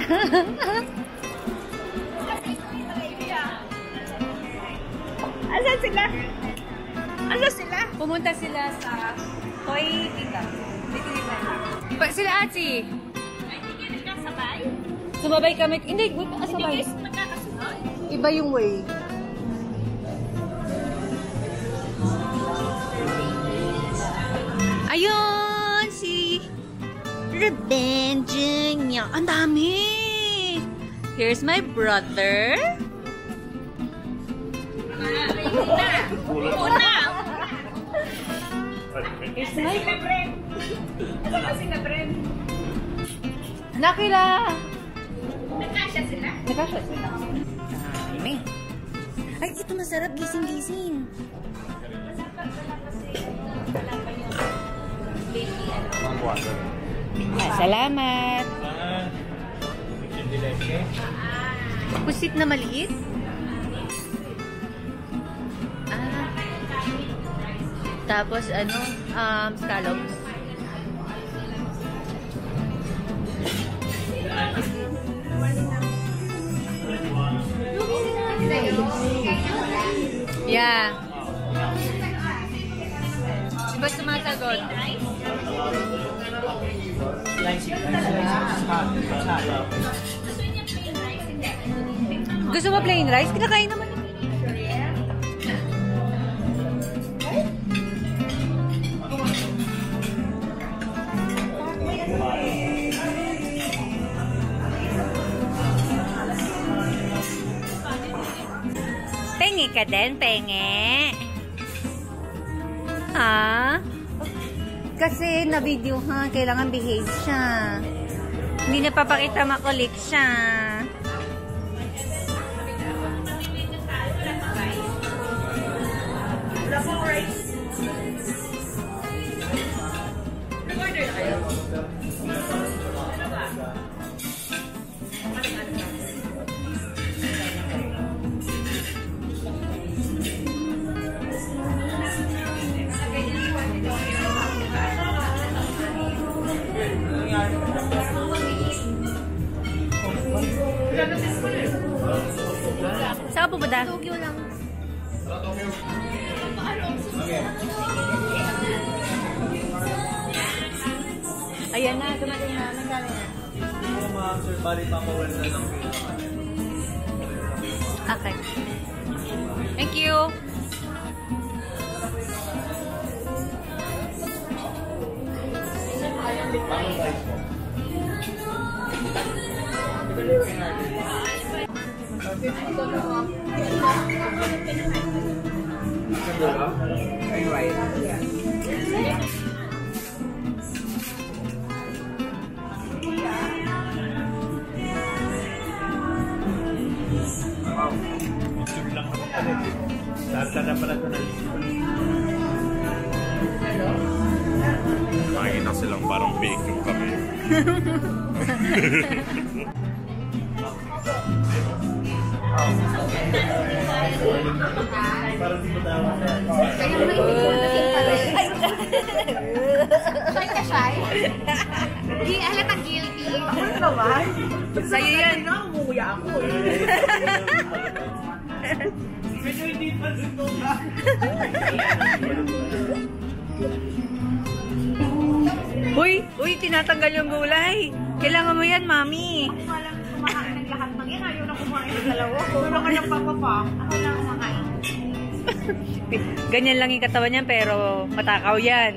Asan sila? Asan sila? Pumunta sila sa Toy Tita. Sila Achi. Ay, hindi ka sabay? Sumabay kami. Hindi, wait pa kasabay. Hindi kayo magkakasunod? Iba yung way. Ayun! Si Revenge niya. Ang dami! Here's my brother. Una! Here's my... Asa ka sila, Bren? Nakila! Nagkasya sila? Nagkasya sila. Dami. Ay, ito masarap. Gising-gising. Salamat. Pusit na maliit? Tapos ano, scallops. Yeah. Diba sumasagot? Gusto mo plain rice? Kinakain naman. Penge ka din, penge. Ah? Kasi na-video ha, kailangan behave siya. Hindi napapakita makulit siya. Saan po ba da? Tokyo lang. Ayan na, dumating na. Nagkala na. Sir, bali pa ako wala na lang. Okay. Thank you. Makikita silang parang bake yung kami. Parang di mo tawa na. Shy ka, shy? Di, halatang guilty. Ako na naman. Sa'yo yan. Umuya ako eh. Medyo hindi pa dito na. Uy, tinatanggal yung gulay. Kailangan mo yan, mami. Ako nga lang kumakain ng lahat ng yan. Ayaw na kumain ng dalawa. Wala ka ng papapa. Ako lang kumakain. Ganyan lang yung katawan niyan, pero matakaw yan.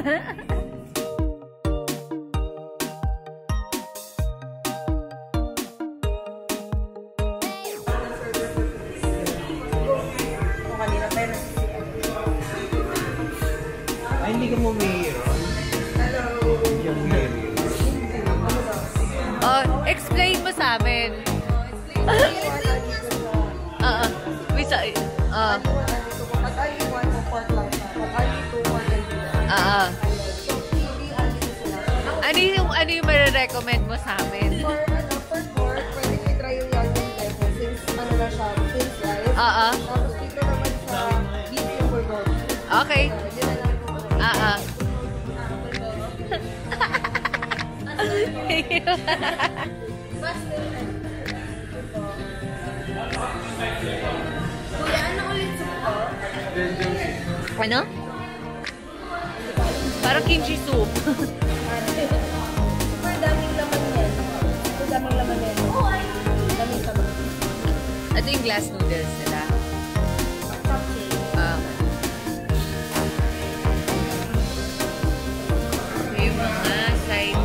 Ay, hindi ka mo mayroon. Hello. Yung mayroon. Oh, explain mo sa amin. Ano yung marirecommend mo sa amin? For pork, pwede ko i-try yung Yangming Tepo since ano na siya, since rice. Tapos dito naman sa beef yung bulgogi. Okay. Yun na lang po. Kuya, ano ulit soup ko? Ano? Parang kimchi soup. Super daming laman yan. Super daming laman yan. Daming laman. Ito yung glass noodles nila. Yung mga side.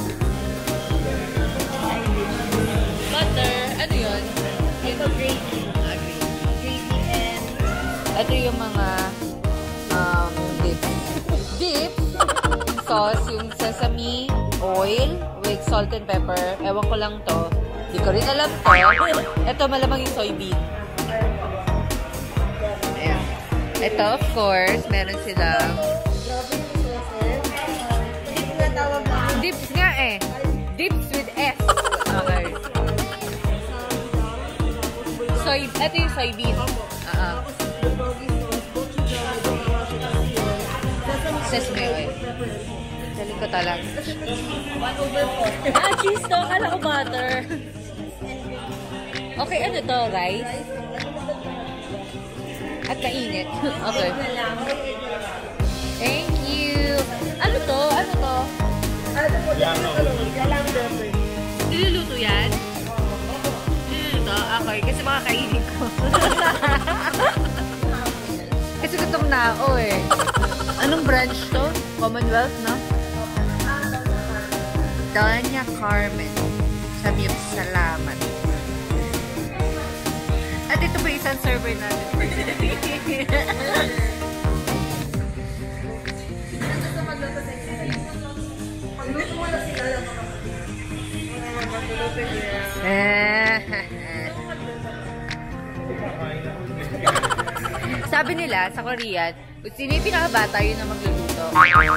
Butter. Ano yun? Ito gravy. Gravy and... Ito yung mga dips. Dips? Sauce, yung sesame oil with salt and pepper. Ewan ko lang to. Hindi ko rin alam to. Ito malamang yung soybean. Ayan. Ito, of course, meron silang Grabe yung sauces. Dip nga tawag namin. dips nga eh. Dips with S. Okay. Ito yung soybean. Sesame oil. Daling ko talang. 1/4. Cheese to. Kala ko butter. Okay, ano to? Rice? At mainit. Okay. Thank you. Ano to? Ano to? Ano po? Yalang burger. Niluluto yan? Niluluto? Okay. Kasi makakainin ko. Kasi gutom na ako eh. Anong branch to? Commonwealth, no? Doña Carmen. Sabi yung salamat. At ito pa isang server natin. Pagluto mo na sila lang mga Sabi nila sa Korean, kung sino yung pinakabata, yun na magluluto.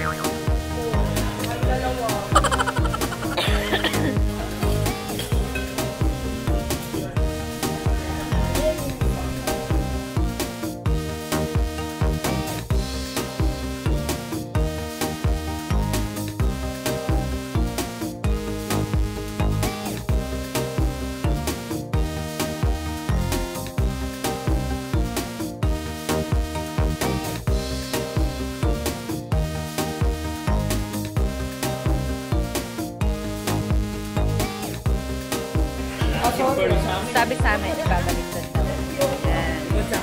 Sabi sa amin, ibabalik doon. Yan.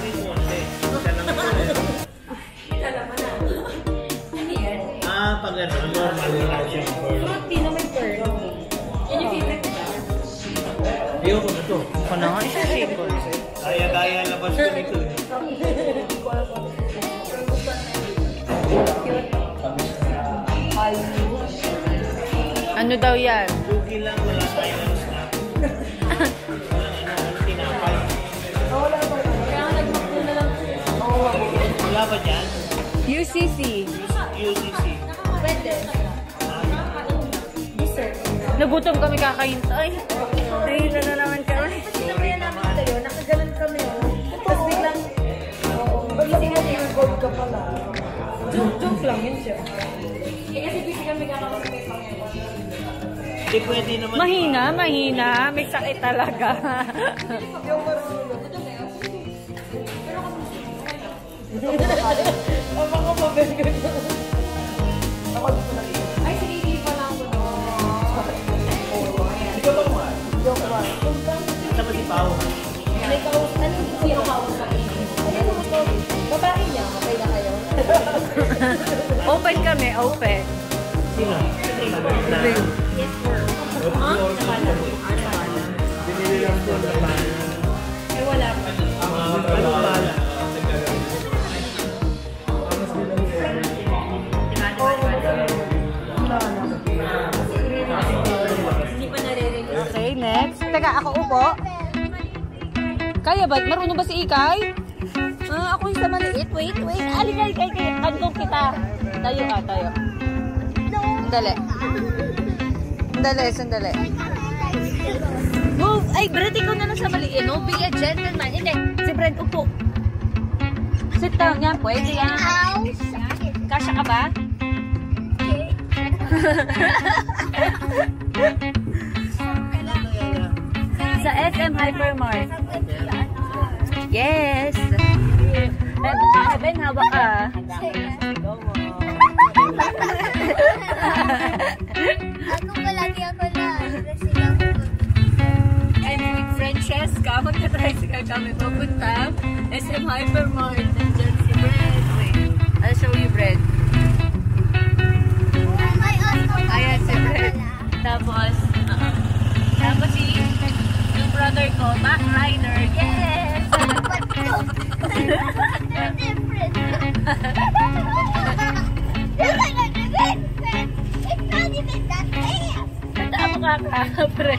Pag ano, normal lang siya. Hindi na may pearl. Yan yung favorite ko. Ayoko na to. Ako na nga, isa-shake ko. Daya-daya labas ko nito. Ano daw yan? Cookie lang, wala tayo ng snack. Walang tinapay. Wala pa. Kaya nga nagmakto na lang. Wala ba dyan? UCC. UCC. Pwede. Dessert. Nagutom kami kakahintay. Nahila na naman kami. Sinabayan namin tayo, nakagalan kami. Tapos biglang, pag-ising natin yung gold ka pala. Joke lang yun siya. Kasi busy kami kakapag may Panginoon. Hindi pwede naman. Mahina. May sakit talaga. Yung marunong. Ang mga pabenggan ko. Ako dito na rin. Ay, sige, hindi pa lang ko. Ikaw ba mo? Joke lang. Ito ba si Pao? May kaus, ano yung kaus sa akin? Ano mo ito? Babae niya, okay na kayo? Open kami, open. Sino? Yes, sir. Binili lang doon na pala. Eh, wala pa. Ano pala? Hindi pa naririnig. Okay, next. Teka, ako upo. Kaya ba? Marunong ba si Ikay? Ako yung sa maliit. Wait. Aligay. Kandong kita. Tayo ka, tayo. Sandali. Move! Ay, Brent, ikaw na lang sa maliit. No, be a gentleman. Hindi, si Brent, upo. Sit down yan. Pwede yan. Kasya ka ba? Sa SM Hypermart. Yes! Ben, hawak ka. Ako palagi ako na. I'm with Francesca. Magka-tricycle kami papunta. SM Hypermart. Nandiyan si Brad. Wait, I'll show you Brad. Ayan si Brad. Tapos yung brother ko, back rider. Yes! They're different. It's like a different. It's not even that fast. Tanda mo ka, Brad.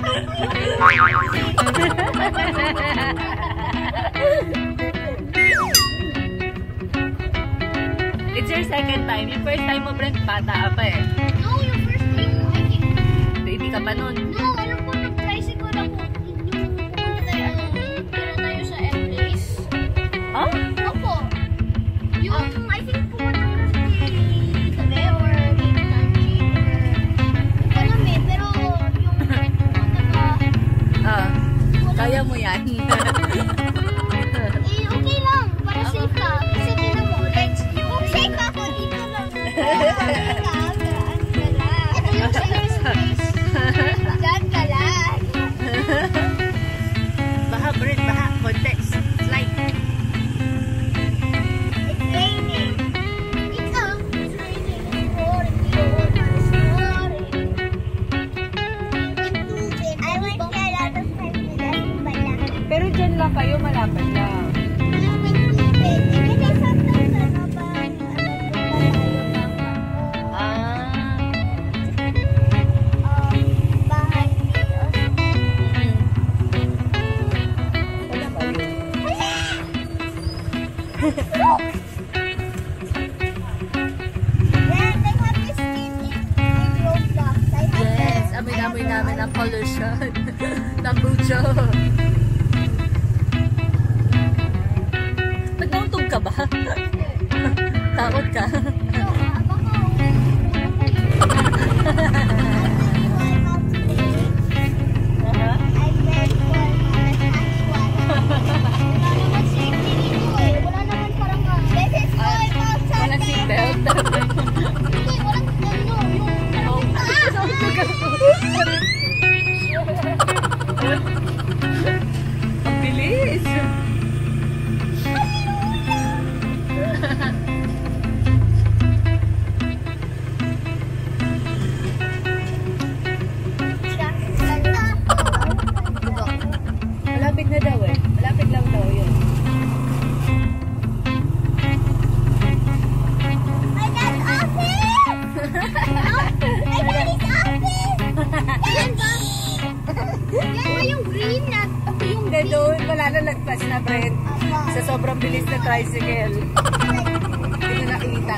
It's your second time. Yung first time mo, Brad, bata pa eh. No, yung first time, I think. Baby ka pa nun. No, alam ko, nag-tricycle ako. Yung pumunta tayo, tira tayo sa M-Place. Oh? Opo. Yung, I think pumunta ko sa Itabe or maybe Tanji or alam eh, pero yung pumunta ka, Kaya mo yan. okay lang, para safe ka. Kasi tinan mo, like, yung safe ako dito lang. Ito yung safest place. Diyan ka lang. Baha, Brad, baha. Context. Slide. It's raining. It's raining. It's pouring. It's pouring. I went there a lot of times with us, but yeah. Pero dyan lang kayo, malapit lang. Kasi sometimes, ano ba, bahay dito. Wala ba yun? Then they have this skin in Roblox. I have Yes, the- amoy-amoy namin ang pollution. Tambucho. Ba't nauntog ka ba? Takot ka? No, baka I'm ready for my actual. Wala naman safety dito eh. Wala naman parang this is my mouth. Walang seatbelt. Hindi, walang ano, yung Ang bilis! Malapit na daw eh. Malapit lang daw yun. My dad's office! My daddy's office! Yan ba? Yan ba yung green na yung Hindi doon, wala na lagpas na, Brent. Sa sobrang bilis na tricycle. Hindi ko nakita.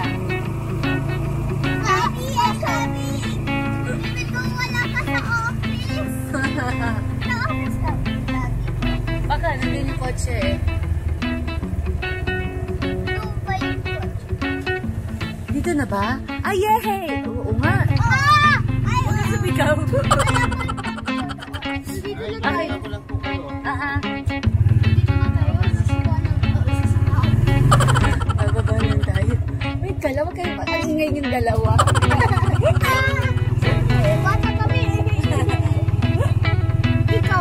Happy and happy! Even though wala ka sa office. Sa office ka. Baka, nandun yung kotse eh. Doon pa yung kotse. Dito na ba? Ay, yehey! Oo nga. Ah! Ay! Huwag ka sumigaw. Dito na Okay. tayo. Dito na tayo. Sisigaw ng sisigaw. Bababa lang tayo. Wait ka lang, huwag kayo matangingay yung dalawa. Bata kami. Ikaw.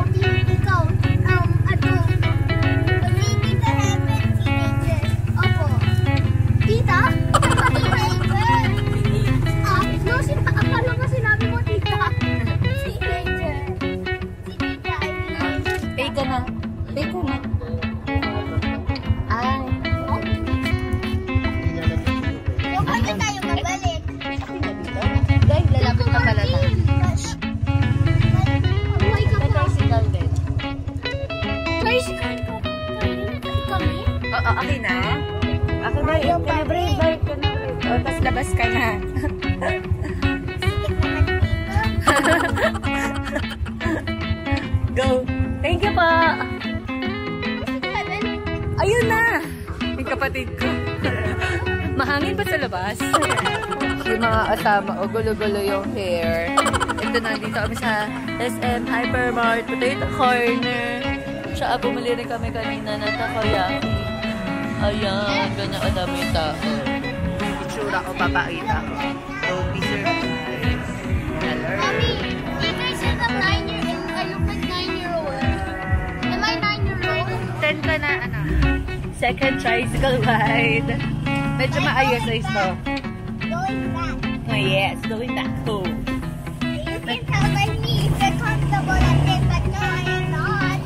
Tita Heaven, teenager. Opo. Tita? Teenager. No, akala ko sinabi mo, tita. Teenager. Si tita ay teenager. Pay ka na. Pay ka na. Ay. Huwag kami tayo mabalik. Dahil lalapit ka pala na. Buhay ka pa. Tricycle din. Tricycle ka. Kami? Oo, okay na. Ako na yun. Balik ka na. O, tas labas ka na. Go. Thank you po. Ayun na. Yung kapatid ko. Mahangin pa sa labas. Yung mga asama o gulo-gulo yung hair. and then nandito kami sa SM Hypermart Potato Corner. Tsaka bumili rin kami kanina ng takoyaki. Ayan, ganyan kadami yung tao. Itsura ko, papakita ko. Don't be surprised. Hello. Mommy, you guys said I'm 9-year-old. I look like 9-year-old. Am I 9-year-old? 10 ka na, anak. Second tricycle ride. Medyo maayos-ayos to. Going back. Oh yes, going back home. You can tell by me if you're comfortable at it, but no, I am not.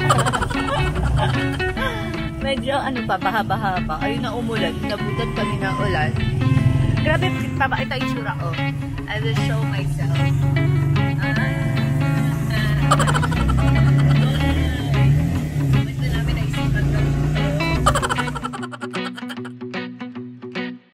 Medyo ano pa, bahaba-haba. Ayun na umulan. Nabutan kami ng ulan. Grabe, papakita yung sura ko. I will show myself.